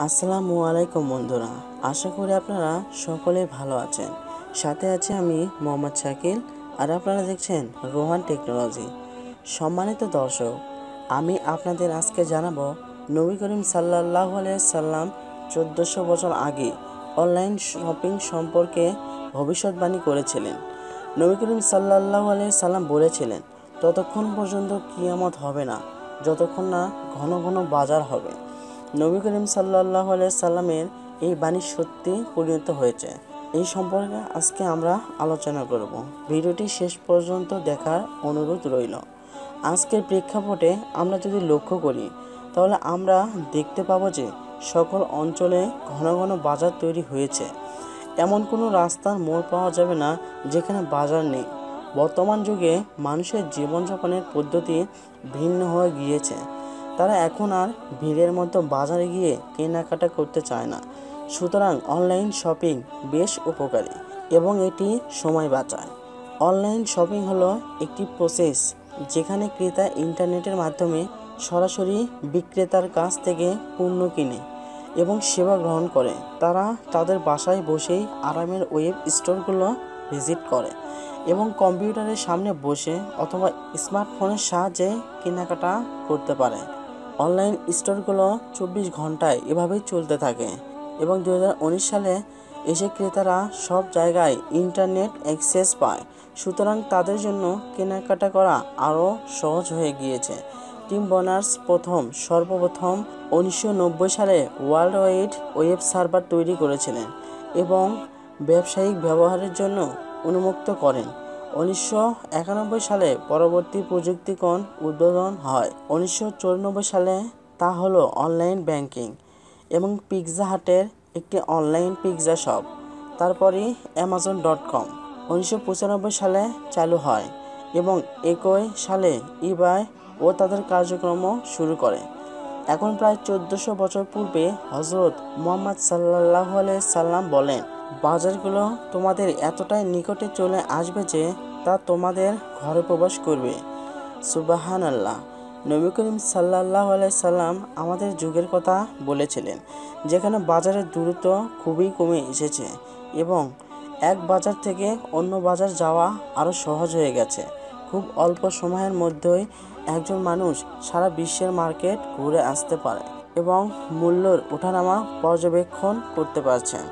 আসসালামু আলাইকুম বন্ধুরা, আশা করি আপনারা সকলে ভালো আছেন। সাথে আছি আমি মোহাম্মদ শাকিল, আর আপনারা দেখছেন রোহান টেকনোলজি। সম্মানিত দর্শক, আমি আপনাদের আজকে জানাবো নবী করিম সাল্লাল্লাহু আলাইহি সাল্লাম 1400 বছর আগে অনলাইন শপিং সম্পর্কে ভবিষ্যৎবাণী করেছিলেন। নবী করিম সাল্লাল্লাহু আলাইহি সাল্লাম বলেছিলেন, ততক্ষণ পর্যন্ত কিয়ামত হবে না যতক্ষণ না ঘন ঘন বাজার হবে। নবী করিম সাল্লাল্লাহু আলাইহি সাল্লামের এই বাণী সত্যি পরিণত হয়েছে। এই সম্পর্কে আজকে আমরা আলোচনা করব। ভিডিওটি শেষ পর্যন্ত দেখার অনুরোধ রইল। আজকের প্রেক্ষাপটে আমরা যদি লক্ষ্য করি, তাহলে আমরা দেখতে পাবো যে সকল অঞ্চলে ঘন ঘন বাজার তৈরি হয়েছে। এমন কোনো রাস্তার মোড় পাওয়া যাবে না যেখানে বাজার নেই। বর্তমান যুগে মানুষের জীবনযাপনের পদ্ধতি ভিন্ন হয়ে গিয়েছে। তারা এখন আর ভিড়ের মতো বাজারে গিয়ে কেনাকাটা করতে চায় না। সুতরাং অনলাইন শপিং বেশ উপকারী এবং এটি সময় বাঁচায়। অনলাইন শপিং হলো একটি প্রসেস যেখানে ক্রেতা ইন্টারনেটের মাধ্যমে সরাসরি বিক্রেতার কাছ থেকে পণ্য কিনে এবং সেবা গ্রহণ করে। তারা তাদের বাসায় বসেই আরামের ওয়েব স্টোরগুলো ভিজিট করে এবং কম্পিউটারের সামনে বসে অথবা স্মার্টফোনের সাহায্যে কেনাকাটা করতে পারে। অনলাইন স্টোরগুলো 24 ঘন্টায় এভাবেই চলতে থাকে এবং 2019 সালে এসে ক্রেতারা সব জায়গায় ইন্টারনেট অ্যাক্সেস পায়। সুতরাং তাদের জন্য কেনাকাটা করা আরও সহজ হয়ে গিয়েছে। টিম বার্নার্স সর্বপ্রথম 1990 সালে ওয়ার্ল্ড ওয়াইড ওয়েব সার্ভার তৈরি করেছিলেন এবং ব্যবসায়িক ব্যবহারের জন্য উন্মুক্ত করেন। 1991 সালে পরবর্তী প্রযুক্তিকরণ উদ্বোধন হয়। 1994 সালে তা হলো অনলাইন ব্যাংকিং এবং পিৎজা হাটের একটি অনলাইন পিৎজা শপ। তারপরে Amazon.com 1995 সালে চালু হয় এবং একই সালে ইবাই ও তাদের কার্যক্রম শুরু করে। এখন প্রায় 1400 বছর পূর্বে হযরত মুহাম্মদ সাল্লাল্লাহু আলাইহি সাল্লাম বলেন, বাজারগুলো তোমাদের এতটাই নিকটে চলে আসবে যে তা তোমাদের ঘরে প্রবেশ করবে। সুবহানাল্লাহ। নবী করিম সাল্লাল্লাহু আলাইহি সাল্লাম আমাদের যুগের কথা বলেছিলেন, যেখানে বাজারের দূরত্ব খুবই কমে এসেছে এবং এক বাজার থেকে অন্য বাজার যাওয়া আরও সহজ হয়ে গেছে। খুব অল্প সময়ের মধ্যেই একজন মানুষ সারা বিশ্বের মার্কেট ঘুরে আসতে পারে এবং মূল্যের ওঠানামা পর্যবেক্ষণ করতে পারছেন।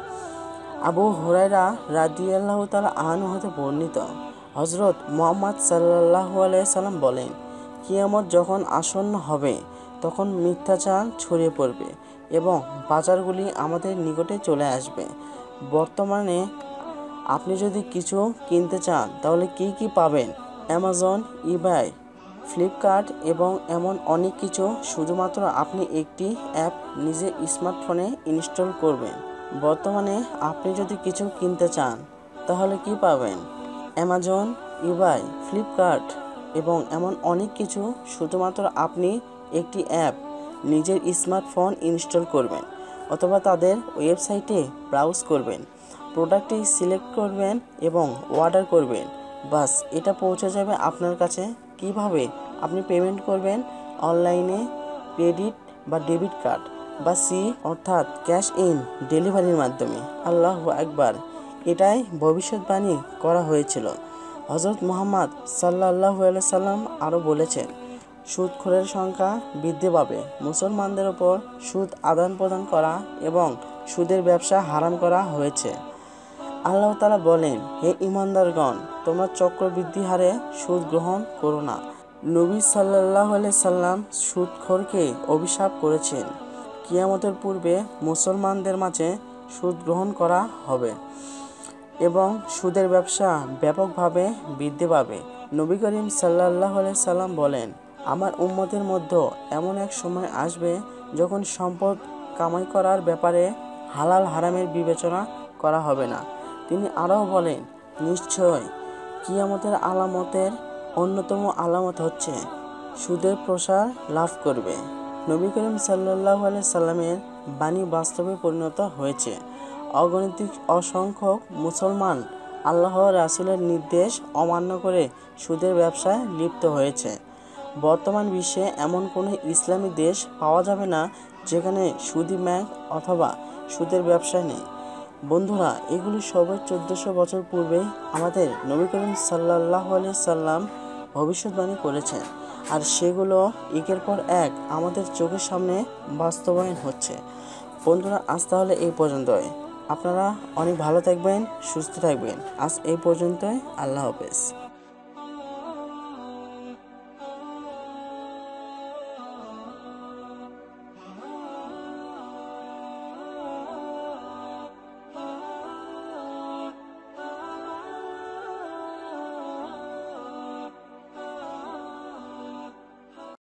আবু হুরায়রা রাদিয়াল্লাহু তাআলা আনহু হতে বর্ণিত, হযরত মুহাম্মদ সাল্লাল্লাহু আলাইহি সাল্লাম বলেন, কিয়ামত যখন আসন্ন হবে তখন মিথ্যাচার ছড়িয়ে পড়বে এবং বাজারগুলি আমাদের নিকটে চলে আসবে। বর্তমানে আপনি যদি কিছু কিনতে চান তাহলে কি পাবেন? অ্যামাজন, ইবাই, ফ্লিপকার্ট এবং এমন অনেক কিছু। শুধুমাত্র আপনি একটি অ্যাপ নিজের স্মার্টফোনে ইনস্টল করবেন। বর্তমানে আপনি যদি কিছু কিনতে চান তাহলে কি পাবেন? অ্যামাজন, ইবাই, ফ্লিপকার্ট এবং এমন অনেক কিছু। শুধুমাত্র আপনি একটি অ্যাপ নিজের স্মার্টফোন ইনস্টল করবেন অথবা তাদের ওয়েবসাইটে ব্রাউজ করবেন, প্রোডাক্টটি সিলেক্ট করবেন এবং অর্ডার করবেন। বাস, এটা পৌঁছে যাবে আপনার কাছে। কিভাবে আপনি পেমেন্ট করবেন? অনলাইনে, ক্রেডিট বা ডেবিট কার্ড বা অর্থাৎ ক্যাশ ইন ডেলিভারির মাধ্যমে। আল্লাহু আকবার। এটাই ভবিষ্যৎবাণী করা হয়েছিল। হযরত মুহাম্মদ সাল্লাল্লাহু আলাইহি সাল্লাম আরও বলেছেন, সুদখোরের সংখ্যা বৃদ্ধি পাবে। মুসলমানদের ওপর সুদ আদান প্রদান করা এবং সুদের ব্যবসা হারাম করা হয়েছে। আল্লাহ তাআলা বলেন, হে ঈমানদারগণ, তোমরা চক্রবৃদ্ধি হারে সুদ গ্রহণ করো না। নবী সাল্লাল্লাহু আলাইহি সাল্লাম সুদখোরকে অভিশাপ করেছেন। কিয়ামতের পূর্বে মুসলমানদের মাঝে সুদ গ্রহণ করা হবে এবং সুদের ব্যবসা ব্যাপকভাবে বৃদ্ধি পাবে। নবী করিম সাল্লাল্লাহু আলাইহি সাল্লাম বলেন, আমার উম্মতের মধ্যে এমন এক সময় আসবে যখন সম্পদ কামাই করার ব্যাপারে হালাল হারামের বিবেচনা করা হবে না। তিনি আরও বলেন, নিশ্চয় কিয়ামতের আলামতের অন্যতম আলামত হচ্ছে সুদের প্রসার লাভ করবে। নবী করিম সাল্লাল্লাহু আলাইহি সাল্লামের বাণী বাস্তবে পরিণত হয়েছে। অগণিত অসংখ্য মুসলমান আল্লাহ রাসূলের নির্দেশ অমান্য করে সুদের ব্যবসায় লিপ্ত হয়েছে। বর্তমান বিশ্বে এমন কোনো ইসলামী দেশ পাওয়া যাবে না যেখানে সুদি ব্যাংক অথবা সুদের ব্যবসা নেই। বন্ধুরা, এগুলি সবাই 1400 বছর পূর্বে আমাদের নবী করিম সাল্লাল্লাহু আলাইহি সাল্লাম ভবিষ্যৎবাণী করেছেন, আর সেগুলো একের পর এক আমাদের চোখের সামনে বাস্তবায়ন হচ্ছে। বন্ধুরা, আজ তাহলে এই পর্যন্তই। আপনারা অনেক ভালো থাকবেন, সুস্থ থাকবেন। আজ এই পর্যন্তই। আল্লাহ হাফেজ।